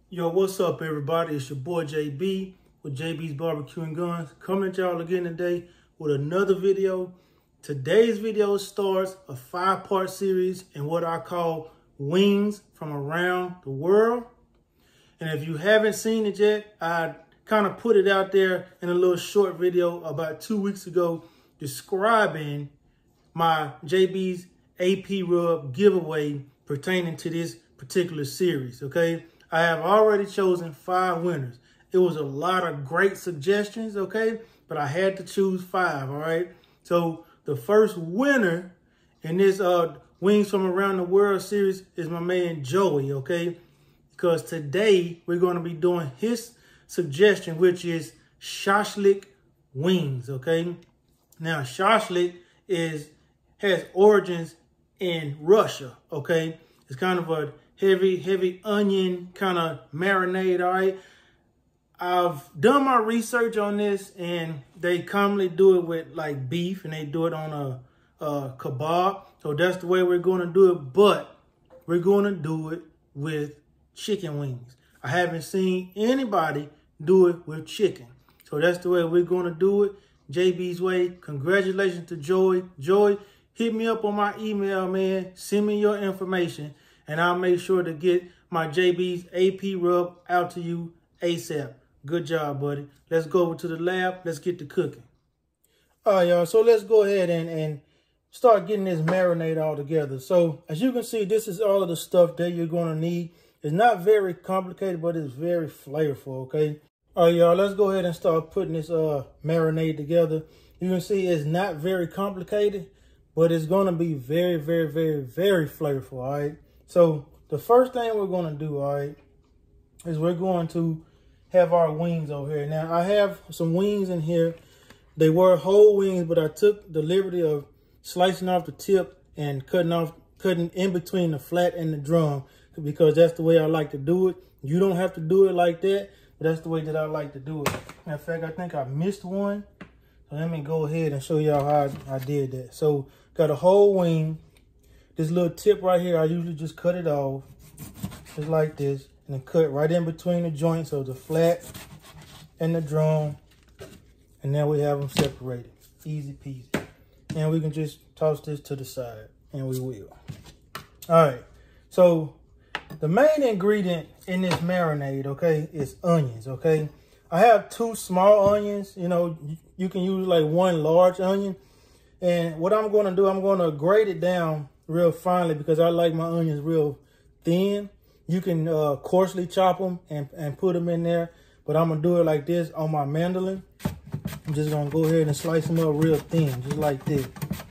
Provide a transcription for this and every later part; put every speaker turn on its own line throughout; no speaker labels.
Yo, what's up, everybody? It's your boy JB with JB's Barbecue and Guns, coming at y'all again today with another video. Today's video starts a 5-part series in what I call wings from around the world. And if you haven't seen it yet, I kind of put it out there in a little short video about 2 weeks ago describing my JB's AP Rub giveaway pertaining to this particular series, okay? I have already chosen 5 winners. It was a lot of great suggestions, okay? But I had to choose 5, all right? So the first winner in this Wings from Around the World series is my man Joey, okay? Because today we're going to be doing his suggestion, which is shashlik wings, okay? Now, shashlik has origins in Russia, okay? It's kind of a heavy onion kind of marinade, all right? I've done my research on this, and they commonly do it with like beef, and they do it on a kebab. So that's the way we're going to do it, but we're going to do it with chicken wings. I haven't seen anybody do it with chicken. So that's the way we're going to do it, JB's way. Congratulations to Joey. Joey, hit me up on my email, man. Send me your information, and I'll make sure to get my JB's AP Rub out to you ASAP. Good job, buddy. Let's go over to the lab. Let's get to cooking. All right, y'all. So let's go ahead and start getting this marinade all together. So as you can see, this is all of the stuff that you're going to need. It's not very complicated, but it's very flavorful, okay? All right, y'all. Let's go ahead and start putting this marinade together. You can see it's not very complicated, but it's going to be very flavorful, all right? So the first thing we're going to do, all right, is we're going to have our wings over here. Now, I have some wings in here. They were whole wings, but I took the liberty of slicing off the tip and cutting in between the flat and the drum, because that's the way I like to do it. You don't have to do it like that, but that's the way that I like to do it. Matter of fact, I think I missed one. So let me go ahead and show y'all how I did that. So got a whole wing. This little tip right here, I usually just cut it off just like this, and then cut right in between the joints of the flat and the drum. And now we have them separated. Easy peasy. And we can just toss this to the side, and we will. All right. So the main ingredient in this marinade, okay, is onions, okay? I have 2 small onions. You know, you can use like 1 large onion. And what I'm going to do, I'm going to grate it down real finely because I like my onions real thin. You can coarsely chop them and put them in there, but I'm going to do it like this on my mandolin. I'm just going to go ahead and slice them up real thin, just like this.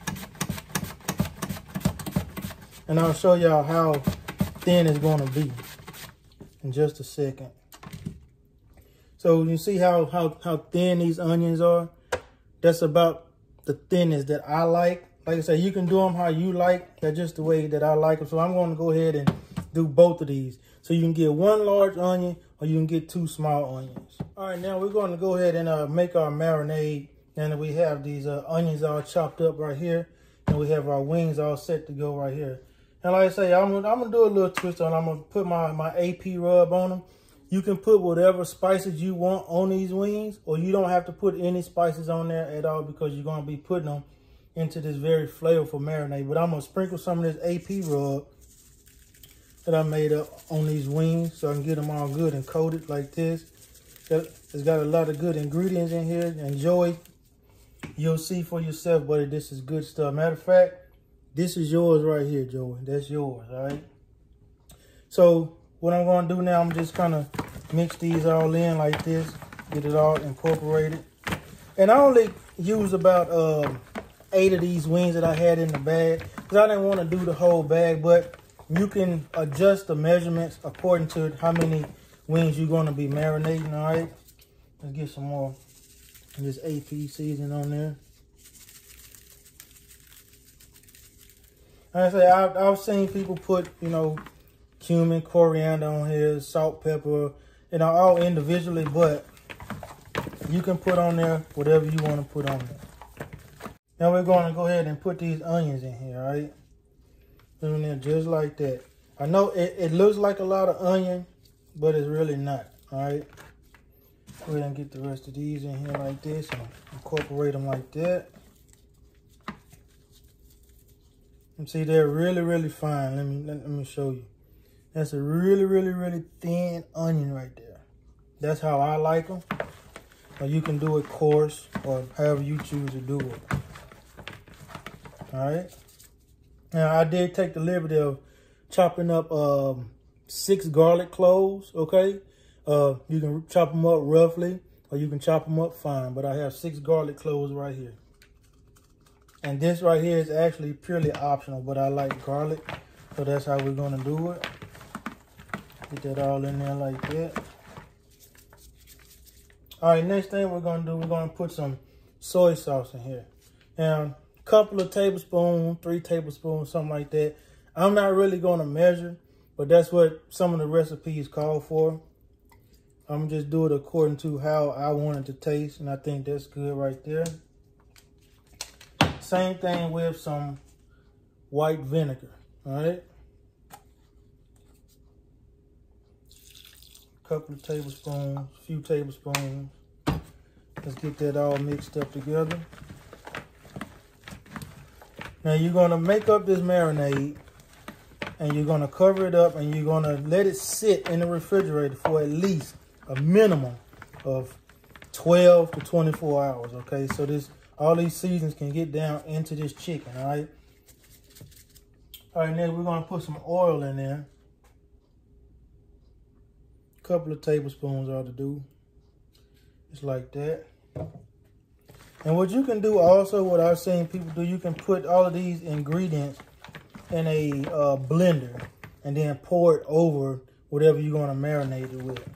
And I'll show y'all how thin it's going to be in just a second. So you see how thin these onions are? That's about the thinness that I like. Like I said, you can do them how you like. That's just the way that I like them. So I'm going to go ahead and do both of these. So you can get 1 large onion, or you can get 2 small onions. All right, now we're going to go ahead and make our marinade. And we have these onions all chopped up right here. And we have our wings all set to go right here. And like I say, I'm gonna do a little twist on them. I'm gonna put my AP Rub on them. You can put whatever spices you want on these wings, or you don't have to put any spices on there at all, because you're gonna be putting them into this very flavorful marinade. But I'm gonna sprinkle some of this AP Rub that I made up on these wings so I can get them all good and coated like this. It's got a lot of good ingredients in here. And Joey, you'll see for yourself, buddy, this is good stuff. Matter of fact, this is yours right here, Joey. That's yours, all right? So what I'm going to do now, I'm just kind of mix these all in like this, get it all incorporated. And I only used about 8 of these wings that I had in the bag, because I didn't want to do the whole bag, but you can adjust the measurements according to how many wings you're going to be marinating, all right? Let's get some more of this AP seasoning on there. Like I say, I've seen people put, you know, cumin, coriander on here, salt, pepper, you know, all individually, but you can put on there whatever you want to put on there. Now we're going to go ahead and put these onions in here, all right? Put them in there just like that. I know it looks like a lot of onion, but it's really not. All right. Go ahead and get the rest of these in here like this and incorporate them like that. And see, they're really, really fine. Let me show you. That's a really, really, really thin onion right there. That's how I like them. Or you can do it coarse or however you choose to do it. All right. Now, I did take the liberty of chopping up 6 garlic cloves, okay? You can chop them up roughly or you can chop them up fine, but I have 6 garlic cloves right here. And this right here is actually purely optional, but I like garlic, so that's how we're gonna do it. Get that all in there like that. All right, next thing we're gonna do, we're gonna put some soy sauce in here. Now, a couple of tablespoons, 3 tablespoons, something like that. I'm not really gonna measure, but that's what some of the recipes call for. I'm just do it according to how I want it to taste, and I think that's good right there. Same thing with some white vinegar, all right? Couple of tablespoons, few tablespoons. Let's get that all mixed up together. Now you're gonna make up this marinade and you're gonna cover it up and you're gonna let it sit in the refrigerator for at least a minimum of 12 to 24 hours, okay? So all these seasons can get down into this chicken, all right? All right, now we're gonna put some oil in there. A couple of tablespoons ought to do. Just like that. And what you can do also, what I've seen people do, you can put all of these ingredients in a blender and then pour it over whatever you're gonna marinate it with.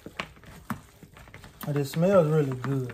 And it smells really good.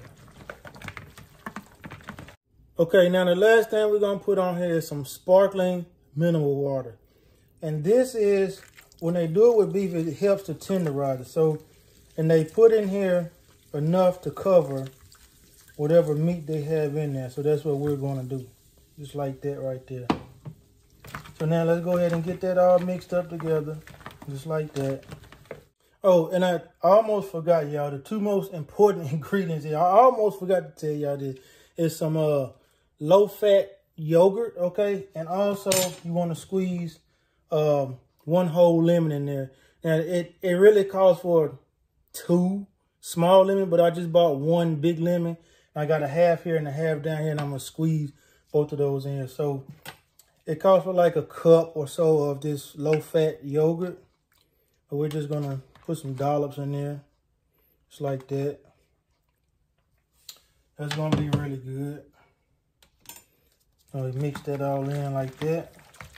Okay, now the last thing we're gonna put on here is some sparkling mineral water. And this is, when they do it with beef, it helps to tenderize it. So, and they put in here enough to cover whatever meat they have in there. So that's what we're gonna do. Just like that right there. So now let's go ahead and get that all mixed up together. Just like that. Oh, and I almost forgot, y'all, the 2 most important ingredients here. I almost forgot to tell y'all this. Is some low-fat yogurt, okay? And also, you want to squeeze 1 whole lemon in there. Now, it really calls for 2 small lemons, but I just bought 1 big lemon. I got a half here and a half down here, and I'm going to squeeze both of those in here. So, it calls for like a cup or so of this low-fat yogurt. But we're just going to put some dollops in there, just like that. That's going to be really good. So we mix that all in like that.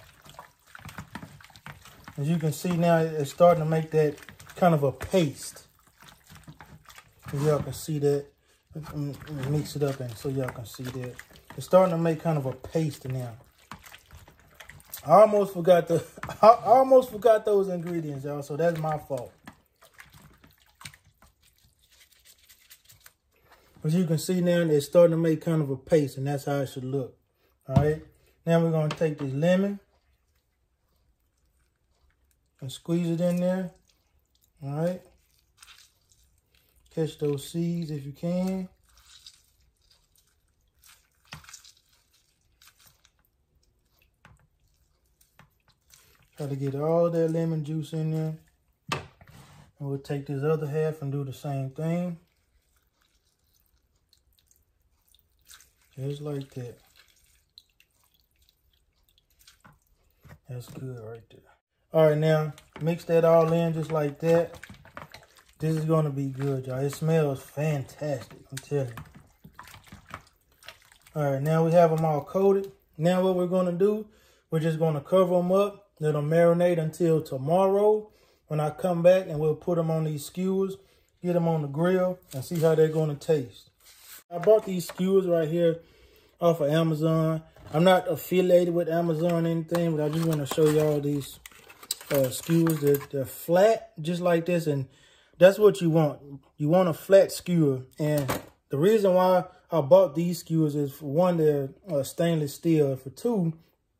As you can see now, it's starting to make that kind of a paste. Y'all can see that. Mix it up and so y'all can see that. It's starting to make kind of a paste now. I almost forgot those ingredients, y'all, so that's my fault. As you can see now, it's starting to make kind of a paste, and that's how it should look. All right. Now we're going to take this lemon and squeeze it in there. All right. Catch those seeds if you can. Try to get all that lemon juice in there. And we'll take this other half and do the same thing. Just like that. That's good right there. All right, now mix that all in just like that. This is going to be good, y'all. It smells fantastic, I'm telling you. All right, now we have them all coated. Now what we're going to do, we're just going to cover them up. Let them marinate until tomorrow when I come back, and we'll put them on these skewers, get them on the grill, and see how they're going to taste. I bought these skewers right here off of Amazon. I'm not affiliated with Amazon or anything, but I just want to show y'all these skewers. They're flat, just like this, and that's what you want. You want a flat skewer. And the reason why I bought these skewers is, for one, they're stainless steel. For two,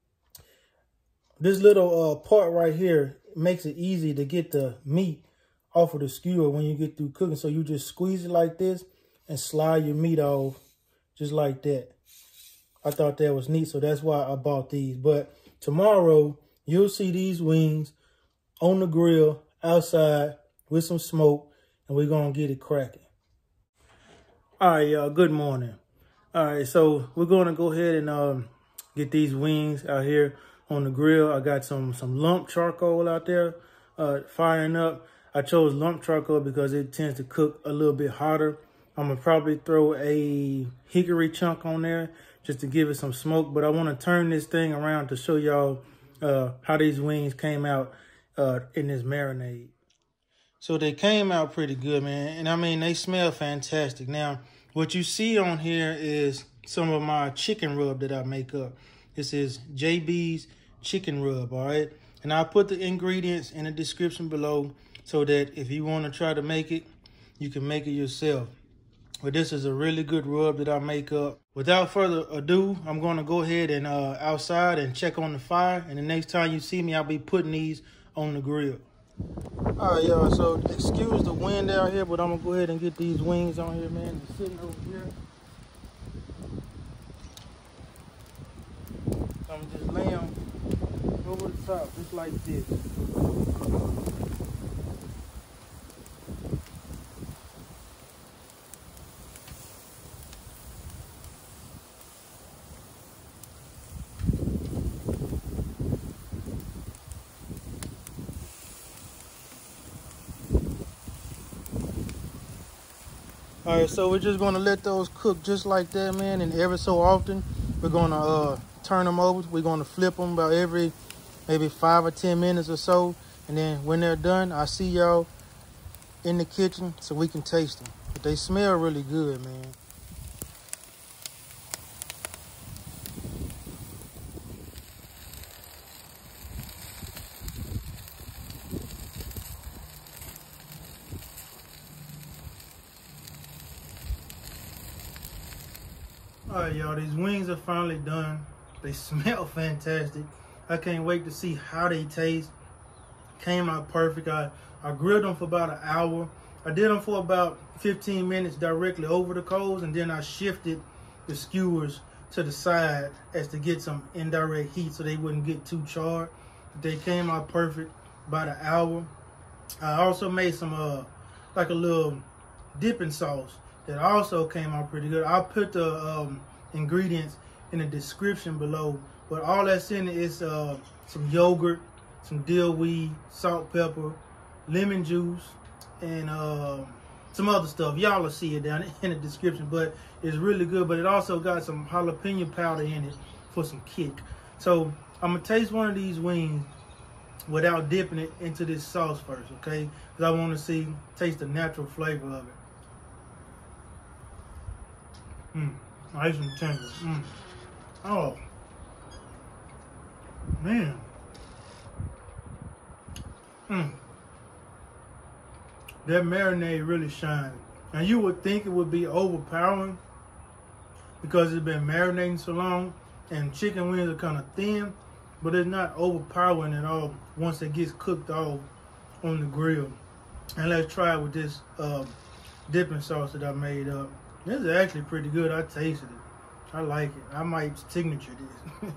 this little part right here makes it easy to get the meat off of the skewer when you get through cooking. So you just squeeze it like this and slide your meat off just like that. I thought that was neat, so that's why I bought these. But tomorrow, you'll see these wings on the grill outside with some smoke, and we're going to get it cracking. All right, y'all, good morning. All right, so we're going to go ahead and get these wings out here on the grill. I got some lump charcoal out there firing up. I chose lump charcoal because it tends to cook a little bit hotter. I'm going to probably throw a hickory chunk on there just to give it some smoke. But I want to turn this thing around to show y'all how these wings came out in this marinade. So they came out pretty good, man. And I mean, they smell fantastic. Now, what you see on here is some of my chicken rub that I make up. This is JB's chicken rub, all right? And I'll put the ingredients in the description below so that if you want to try to make it, you can make it yourself. But this is a really good rub that I make up. Without further ado, I'm going to go ahead and outside and check on the fire. And the next time you see me, I'll be putting these on the grill. All right, y'all, so excuse the wind out here, but I'm going to go ahead and get these wings on here, man. They're sitting over here. I'm going to just lay them over the top, just like this. All right, so we're just gonna let those cook just like that, man. And every so often, we're gonna turn them over. We're gonna flip them about every maybe 5 or 10 minutes or so. And then when they're done, I'll see y'all in the kitchen so we can taste them. But they smell really good, man. All right, y'all, these wings are finally done. They smell fantastic. I can't wait to see how they taste. Came out perfect. I grilled them for about an hour. I did them for about 15 minutes directly over the coals, and then I shifted the skewers to the side as to get some indirect heat so they wouldn't get too charred. They came out perfect, about an hour. I also made some like a little dipping sauce that also came out pretty good. I'll put the ingredients in the description below, but all that's in it is some yogurt, some dill weed, salt, pepper, lemon juice, and some other stuff. Y'all will see it down in the description, but it's really good. But it also got some jalapeno powder in it for some kick. So I'm gonna taste one of these wings without dipping it into this sauce first, okay? Because I want to taste the natural flavor of it. Nice and tender. Oh, man. That marinade really shines. And you would think it would be overpowering because it's been marinating so long and chicken wings are kind of thin, but it's not overpowering at all once it gets cooked off on the grill. And let's try it with this dipping sauce that I made up. This is actually pretty good. I tasted it. I like it. I might signature this.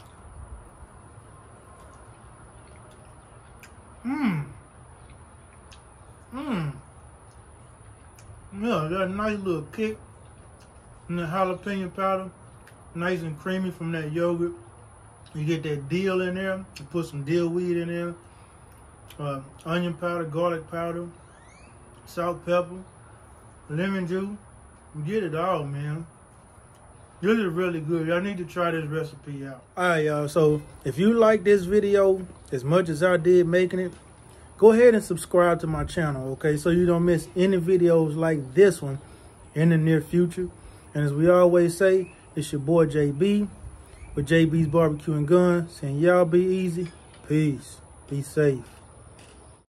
Yeah, got a nice little kick from the jalapeno powder. Nice and creamy from that yogurt. You get that dill in there. You put some dill weed in there. Onion powder, garlic powder, salt, pepper, lemon juice. You get it all, man. This is really good. Y'all need to try this recipe out. All right, y'all. So if you like this video as much as I did making it, go ahead and subscribe to my channel, okay? So you don't miss any videos like this one in the near future. And as we always say, it's your boy JB with JB's Barbecue and Guns saying y'all be easy. Peace. Be safe.